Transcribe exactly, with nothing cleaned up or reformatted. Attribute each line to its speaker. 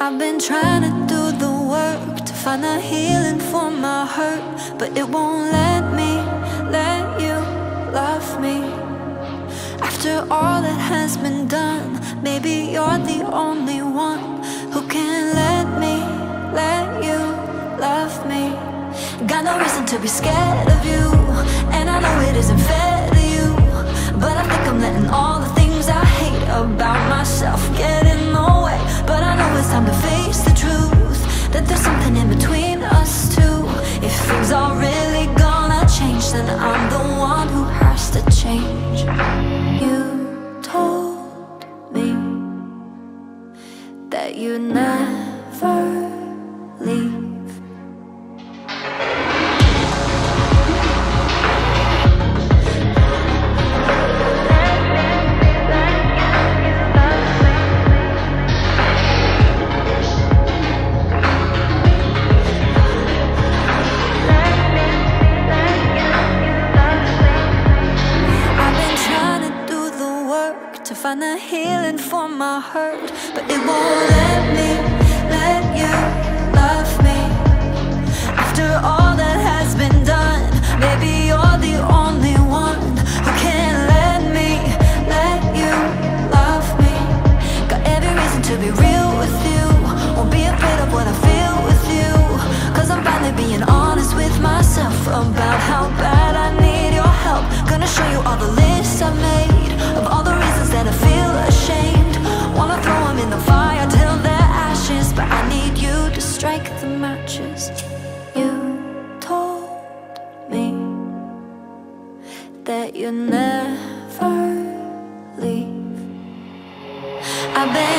Speaker 1: I've been trying to do the work to find the healing for my hurt, but it won't let me, let you love me. After all that has been done, maybe you're the only one who can let me, let you love me. Got no reason to be scared of you, and I know it isn't fair to you, but I think I'm letting all the things I hate about myself get in the way. But I know it's time to face the truth, that there's something in between us two. If things are really gonna change, then I'm the one who has to change. You told me that you'd never leave. To find the healing for my hurt, but it won't let me, let you love me. After all that has been done, maybe you're the only one who can let me, let you love me. Got every reason to be real with you, won't be afraid of what I feel with you, cause I'm finally being honest with myself about how bad I need your help. Gonna show you all the lists I made of all the reasons that I feel ashamed. Wanna throw them in the fire till they're ashes, but I need you to strike the matches. You told me that you'd never leave. I bet